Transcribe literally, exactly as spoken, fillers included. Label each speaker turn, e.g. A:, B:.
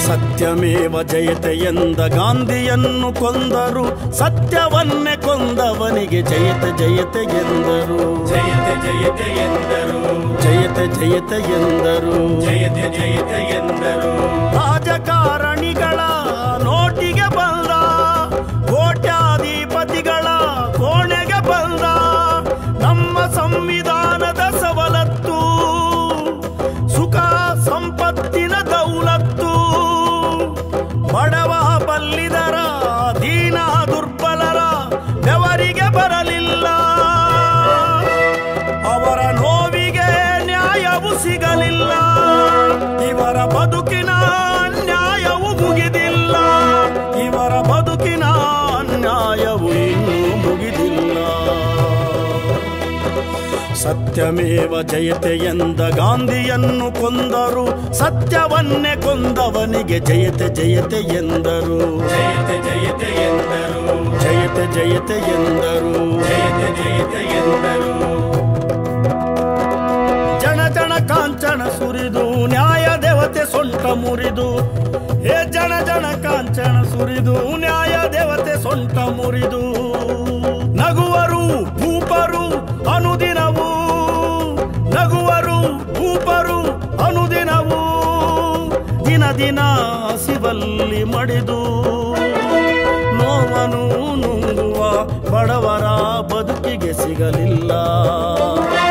A: ಸತ್ಯಮೇವ ಜಯತೆ ಎಂದ ಗಾಂಧಿಯನ್ನು ಕೊಂದರು, ಸತ್ಯವನ್ನೇ ಕೊಂದವನಿಗೆ ಜಯತೆ ಜಯತೆ ಎಂದರು.
B: ಜಯತೆ ಜಯತೆ ಎಂದರು,
A: ಜಯತೆ ಜಯತೆ ಎಂದರು,
B: ಜಯತೆ ಜಯತೆ ಎಂದರು.
A: ರಾಜಕಾರಣಿಗಳ ನೋಟಿಗೆ ಬಂದ, ಕೋಟ್ಯಾಧಿಪತಿಗಳ ಕೋಣೆಗೆ ಬಂದ, ನಮ್ಮ ಸಂವಿಧಾನದ ಸವಲತ್ತು, ಸುಖ ಸಂಪತ್ತಿನ ದೌಲತ್ತು, ಬಡವ ಬಲ್ಲಿದರ ದೀನ ದುರ್ಬಲರ ಬೆವರಿಗೆ ಬರಲಿಲ್ಲ, ಅವರ ನೋವಿಗೆ ನ್ಯಾಯವು ಸಿಗಲಿಲ್ಲ, ಇವರ ಬದುಕಿನ ನ್ಯಾಯವು ಮುಗಿದಿಲ್ಲ, ಇವರ ಬದುಕಿನ ನ್ಯಾಯವು ಇನ್ನೂ ಮುಗಿದಿಲ್ಲ. ಸತ್ಯಮೇವ ಜಯತೆ ಎಂದ ಗಾಂಧಿಯನ್ನು ಕೊಂದರು, ಸತ್ಯವನ್ನೇ ಕೊಂದವನಿಗೆ ಜಯತೆ ಜಯತೆ ಎಂದರು.
B: ಜಯತೆ ಜಯತೆ ಎಂದರು,
A: ಜಯತೆ ಜಯತೆ ಎಂದರು,
B: ಜಯತೆ ಜಯತೆ ಎಂದರು.
A: ಜನ ಜನ ಕಾಂಚನ ಸುರಿದು ನ್ಯಾಯ ದೇವತೆ ಸೊಂಟ ಮುರಿದು, ಹೇ ಜನ ಜನ ಕಾಂಚನ ಸುರಿದು ನ್ಯಾಯ ದೇವತೆ ಸೊಂಟ ಮುರಿದು, ನಗುವರು ಭೂಪರು ಅನುದಿನವು, ನಗುವರು ಭೂಪರು ಅನುದಿನವು, ದಿನ ದಿನ ಹಸಿವಲ್ಲಿ ಮಡಿದು, ನೋವನು ನುಂಗುವ ಬಡವರ ಬದುಕಿಗೆ ಸಿಗಲಿಲ್ಲ.